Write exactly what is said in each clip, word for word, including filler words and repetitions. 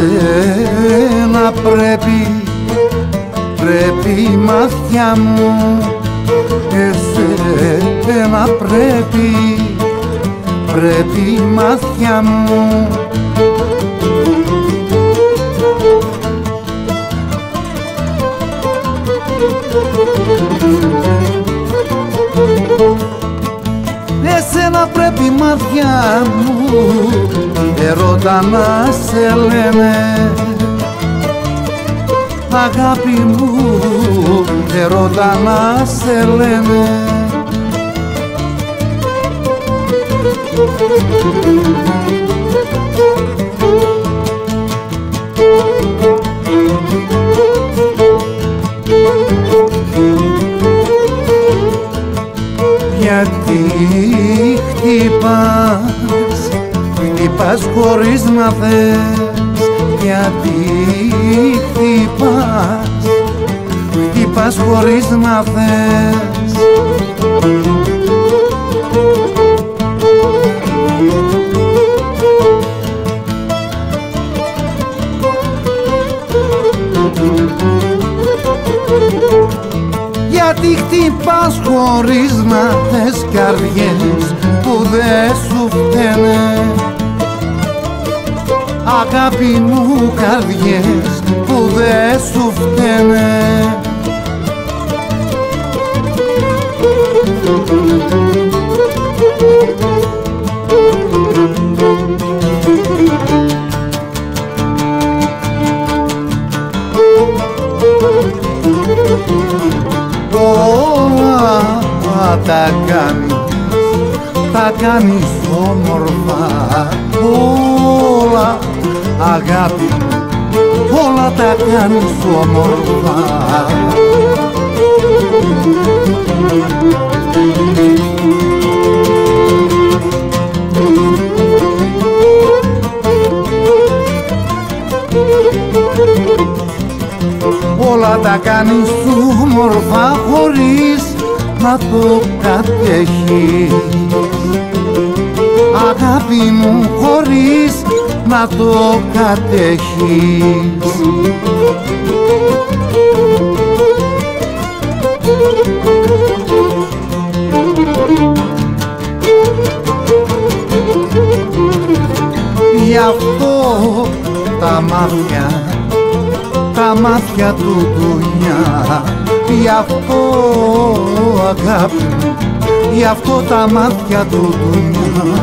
εσένα πρέπει, πρέπει η μάτια μου, εσένα πρέπει, πρέπει η μάτια μου. Εσένα πρέπει η μάτια μου, ερώτα να σε λένε, αγάπη μου, ερώτα να σε λένε. Γιατί χτυπάς, χτυπάς χωρίς να θες, γιατί χτυπάς, χτυπάς χωρίς να θες. Γιατί χτυπάς χωρίς να θες καρδιές που δεν σου φταίνε, αγάπη μου, καρδιές που δεν σου φταίνε. Όλα τα κάνεις, τα κάνεις όμορφα, όλα αγάπη, όλα τα κάνεις όμορφα. Όλα τα κάνεις όμορφα χωρίς να το κατέχεις, αγάπη μου, χωρίς να το κατέχεις. Γι' αυτό τα μάτια, τα μάτια του δουλειά, γι' αυτό αγάπη, γι' αυτό τα μάτια του δουλειά.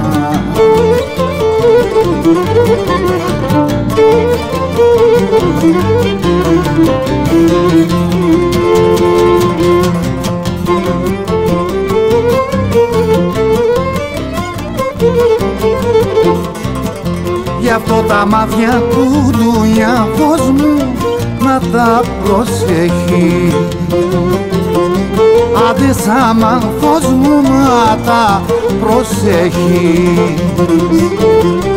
Γι' αυτό τα μάτια του δουλειά, φως μου, να τα προσέχει. Άντε σάμα, φως μου, να τα προσέχει.